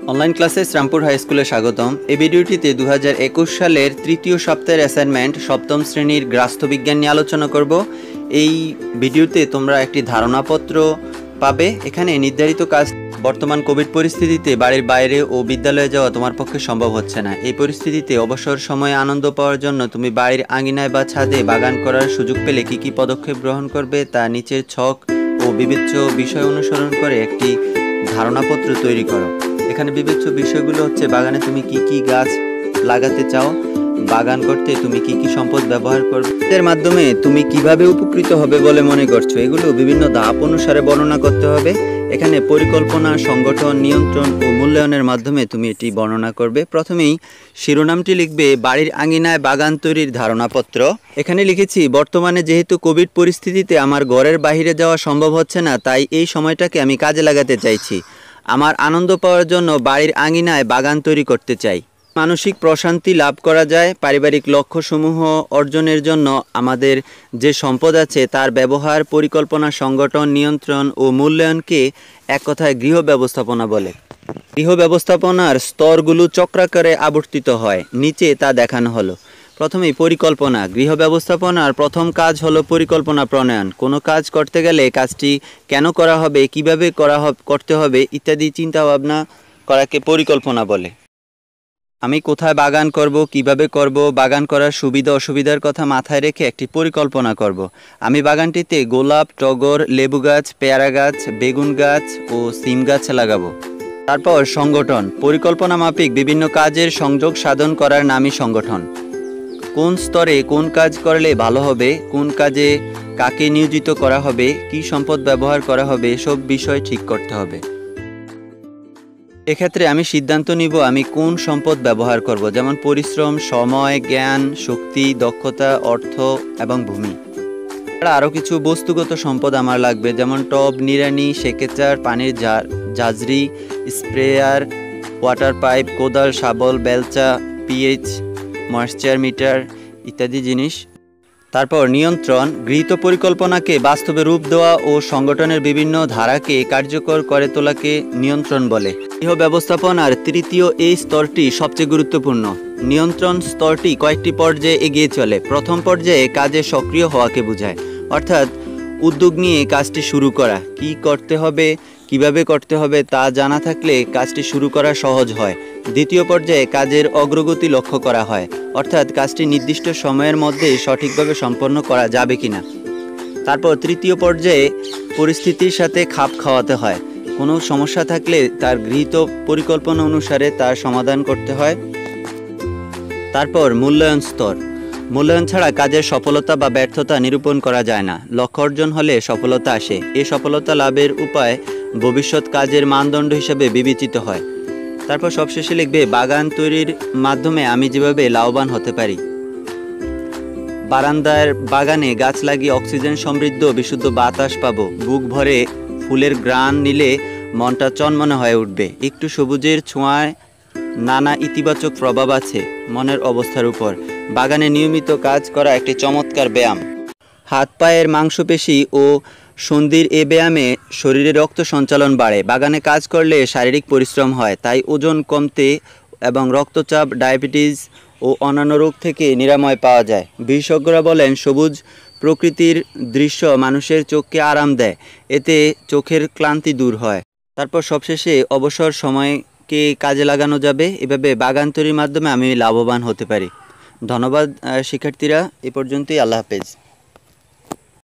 Online ক্লাসে Shrampur high স্কুলে স্বাগতম। এই ভিডিওটিতে 2021 সালের তৃতীয় সপ্তাহের অ্যাসাইনমেন্ট সপ্তম শ্রেণীর গ্রাস্থবিজ্ঞান নিয়ে আলোচনা করব। এই ভিডিওতে তোমরা একটি ধারণাপত্র পাবে। এখানে নির্ধারিত কাজ বর্তমান কোভিড পরিস্থিতিতে বাড়ির বাইরে ও বিদ্যালয়ে যাওয়া তোমার পক্ষে সম্ভব হচ্ছে না। এই পরিস্থিতিতে অবসর সময়ে আনন্দ পাওয়ার জন্য তুমি বাড়ির আঙিনায় বা ছাদে বাগান করার সুযোগ পেলে কী কী পদক্ষেপ গ্রহণ করবে তা নিচের ছক ও বিবেচ্য বিষয় অনুসরণ করে একটি ধারণাপত্র তৈরি করো। এখানে বিবেচ্য বিষয়গুলো হচ্ছে বাগানে তুমি কি কি গাছ লাগাতে চাও, বাগান করতে তুমি কি কি সম্পদ ব্যবহার করবে, এর মাধ্যমে তুমি কিভাবে উপকৃত হবে বলে মনে করছো, এগুলো বিভিন্ন ধাপ অনুসারে বর্ণনা করতে হবে। এখানে পরিকল্পনা, সংগঠন, নিয়ন্ত্রণ ও মূল্যায়নের মাধ্যমে তুমি এটি বর্ণনা করবে। প্রথমেই শিরোনামটি লিখবে বাড়ির আঙিনায় বাগান তৈরির ধারণাপত্র। এখানে লিখেছি বর্তমানে যেহেতু কোভিড পরিস্থিতিতে আমার ঘরের বাইরে যাওয়া সম্ভব হচ্ছে না, তাই এই সময়টাকে আমি কাজে লাগাতে চাইছি। আমার আনন্দ পাওয়ার জন্য বাড়ির আঙিনায় বাগান তৈরি করতে চাই। মানসিক প্রশান্তি লাভ করা যায়। পারিবারিক লক্ষ্যসমূহ অর্জনের জন্য আমাদের যে সম্পদ আছে তার ব্যবহার, পরিকল্পনা, সংগঠন, নিয়ন্ত্রণ ও মূল্যায়নকে এক কথায় গৃহ ব্যবস্থাপনা বলে। গৃহ ব্যবস্থাপনার স্তরগুলো চক্রাকারে আবর্তিত হয়, নিচে তা দেখানো হলো। প্রথমেই পরিকল্পনা। গৃহ ব্যবস্থাপনার প্রথম কাজ হলো পরিকল্পনা প্রণয়ন। কোনো কাজ করতে গেলে কাজটি কেন করা হবে, কিভাবে করতে হবে ইত্যাদি চিন্তাভাবনা করাকে পরিকল্পনা বলে। আমি কোথায় বাগান করব, কিভাবে করব, বাগান করার সুবিধা অসুবিধার কথা মাথায় রেখে একটি পরিকল্পনা করব। আমি বাগানটিতে গোলাপ, টগর, লেবু গাছ, পেয়ারা গাছ, বেগুন গাছ ও সিম গাছ লাগাবো। তারপর সংগঠন। পরিকল্পনা মাফিক বিভিন্ন কাজের সংযোগ সাধন করার নামই সংগঠন। কোন স্তরে কোন কাজ করলে ভালো হবে, কোন কাজে কাকে নিয়োজিত করা হবে, কি সম্পদ ব্যবহার করা হবে, সব বিষয় ঠিক করতে হবে। এক্ষেত্রে আমি সিদ্ধান্ত নিব আমি কোন সম্পদ ব্যবহার করব, যেমন পরিশ্রম, সময়, জ্ঞান, শক্তি, দক্ষতা, অর্থ এবং ভূমি। আরও কিছু বস্তুগত সম্পদ আমার লাগবে, যেমন টব, নিড়ানি, সেকেচার, পানির জাজরি, স্প্রেয়ার, ওয়াটার পাইপ, কোদাল, শাবল, বেলচা, পিএইচ, ময়েশ্চার মিটার ইত্যাদি জিনিস। তারপর নিয়ন্ত্রণ। গৃহীত পরিকল্পনাকে বাস্তবে রূপ দেওয়া ও সংগঠনের বিভিন্ন ধারাকে কার্যকর করে তোলাকে নিয়ন্ত্রণ বলে। গৃহ ব্যবস্থাপনার তৃতীয় এই স্তরটি সবচেয়ে গুরুত্বপূর্ণ। নিয়ন্ত্রণ স্তরটি কয়েকটি পর্যায়ে এগিয়ে চলে। প্রথম পর্যায়ে কাজে সক্রিয় হওয়াকে বোঝায়, অর্থাৎ উদ্যোগ নিয়ে কাজটি শুরু করা। কি করতে হবে, কিভাবে করতে হবে তা জানা থাকলে কাজটি শুরু করা সহজ হয়। দ্বিতীয় পর্যায়ে কাজের অগ্রগতি লক্ষ্য করা হয়, অর্থাৎ কাজটি নির্দিষ্ট সময়ের মধ্যে সঠিকভাবে সম্পন্ন করা যাবে কিনা। তারপর তৃতীয় পর্যায়ে পরিস্থিতির সাথে খাপ খাওয়াতে হয়। কোনো সমস্যা থাকলে তার গৃহীত পরিকল্পনা অনুসারে তার সমাধান করতে হয়। তারপর মূল্যায়ন স্তর। মূল্যায়ন ছাড়া কাজের সফলতা বা ব্যর্থতা নিরূপণ করা যায় না। লক্ষ্য অর্জন হলে সফলতা আসে। এই সফলতা লাভের উপায় ভবিষ্যৎ কাজের মানদণ্ড হিসেবে বিবেচিত হয়। তারপর সবশেষে লিখবে বাগান তৈরির মাধ্যমে আমি যেভাবে লাভবান হতে পারি। বারান্দার বাগানে গাছ লাগিয়ে অক্সিজেন সমৃদ্ধ বিশুদ্ধ বাতাস পাবো। বুক ভরে ফুলের ঘ্রাণ নিলে মনটা চনমনে হয়ে উঠবে। একটু সবুজের ছোঁয়ায় নানা ইতিবাচক প্রভাব আছে মনের অবস্থার উপর। বাগানে নিয়মিত কাজ করা একটি চমৎকার ব্যায়াম। হাত পায়ের মাংসপেশি ও সন্ধির এ ব্যায়ামে শরীরে রক্ত সঞ্চালন বাড়ে। বাগানে কাজ করলে শারীরিক পরিশ্রম হয়, তাই ওজন কমতে এবং রক্তচাপ, ডায়াবেটিস ও অন্যান্য রোগ থেকে নিরাময় পাওয়া যায়। বিশেষজ্ঞরা বলেন সবুজ প্রকৃতির দৃশ্য মানুষের চোখকে আরাম দেয়, এতে চোখের ক্লান্তি দূর হয়। তারপর সবশেষে অবসর সময়কে কাজে লাগানো যাবে। এভাবে বাগান তৈরির মাধ্যমে আমি লাভবান হতে পারি। ধন্যবাদ শিক্ষার্থীরা, এ পর্যন্তই। আল্লাহ হাফেজ।